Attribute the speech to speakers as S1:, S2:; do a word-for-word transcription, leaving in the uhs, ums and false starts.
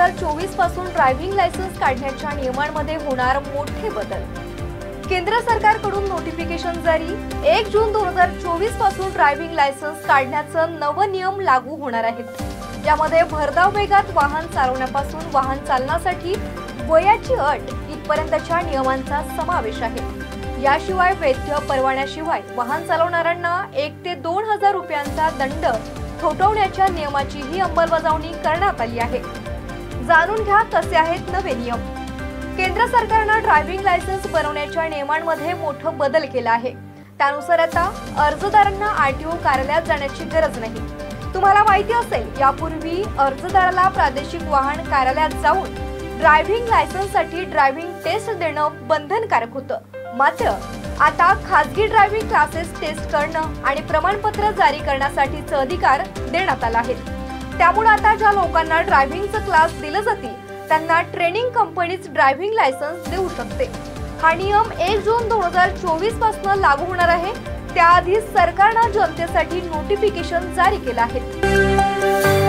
S1: हजार चोवीस पासून ड्रायव्हिंग लायसन्स काढण्याच्या नियमांमध्ये होणार मोठे बदल। केंद्र सरकारकडून नोटिफिकेशन जारी। एक जून दोन हजार चोवीस पासून ड्रायव्हिंग लायसन्स काढण्याचे नवे नियम लागू होणार आहेत। यामध्ये भरधाव वेगात वाहन चालवण्यापासून वाहन चालण्यासाठी वयाची अट इथपर्यंतच्या नियमांचा समावेश आहे। याशिवाय वैध परवान्याशिवाय वाहन चालवणाऱ्यांना एक ते दोन हजार रुपयांचा दंड ठोठावण्याच्या नियमाचीही अंमलबजावणी करण्यात आली आहे। जाणून घ्या कसे आहेत नवे नियम। केंद्र सरकारने ड्रायव्हिंग लायसन्स बनवण्याच्या नियमांमध्ये मोठा बदल केला आहे। त्यानुसार आता अर्जदारांना आरटीओ कार्यालयात जाण्याची गरज नाही। तुम्हाला माहिती असेल, यापूर्वी अर्जदाराला प्रादेशिक वाहन कार्यालयात जाऊन ड्रायव्हिंग लायसन्ससाठी ड्रायव्हिंग टेस्ट देणं बंधनकारक होतं। मात्र आता खासगी ड्रायव्हिंग क्लासेस टेस्ट करणं आणि प्रमाणपत्र जारी करण्यासाठीचे अधिकार देण्यात आले आहेत। त्यामुळे आता ज्या लोकांना ड्रायव्हिंगचे क्लास दिले जातील त्यांना ट्रेनिंग कंपनीच ड्रायव्हिंग लायसन्स देऊ शकते। हा नियम एक जून दोन हजार चोवीस पासून लागू होणार आहे। त्याआधी सरकारने जनतेसाठी नोटिफिकेशन जारी केले आहे।